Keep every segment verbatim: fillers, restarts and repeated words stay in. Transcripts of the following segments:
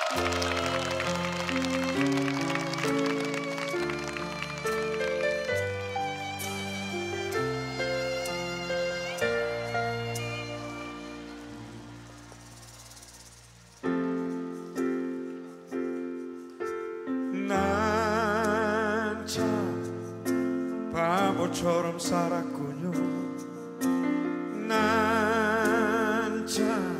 난 참 바보처럼 살았군요. 난 참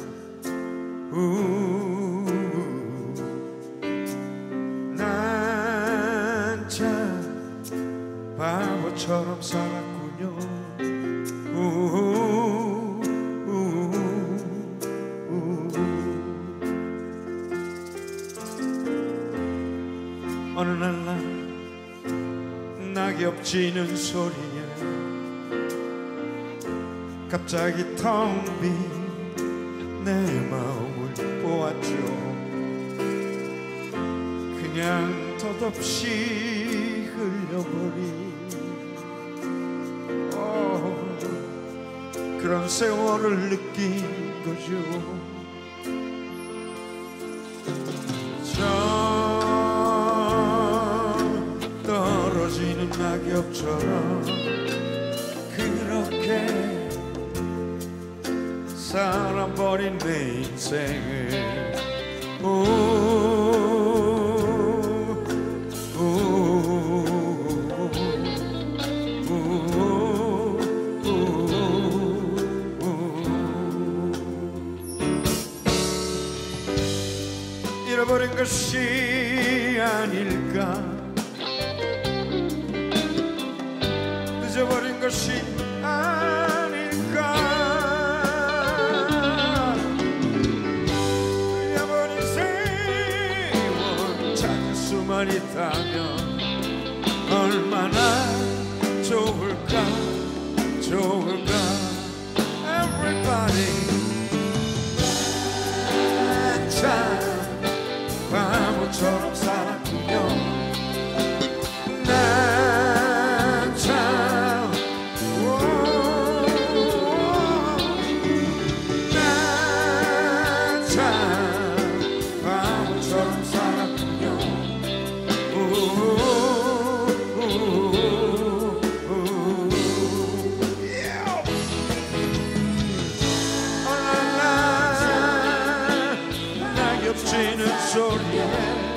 난 참 바보처럼 살았군요. 우, 우, 우. 어느 날 난 낙엽 지는 소리에 갑자기 텅 빈 내 마음을 보았죠. 그냥 덧없이 흘려버린 어, 그런 세월을 느낀 거죠. 저 떨어지는 낙엽처럼 그렇게 살아버린 내 인생을 오, 오, 오, 오, 오. 잃어버린 것이 아닐까, 늦어버린 것이 아닐까. 수만 있다면 얼마나 좋을까, 좋을까. Everybody 참 바보처럼 살았군요. 난 참 난 참 바보처럼 살았군요. 낙엽 지는 소리에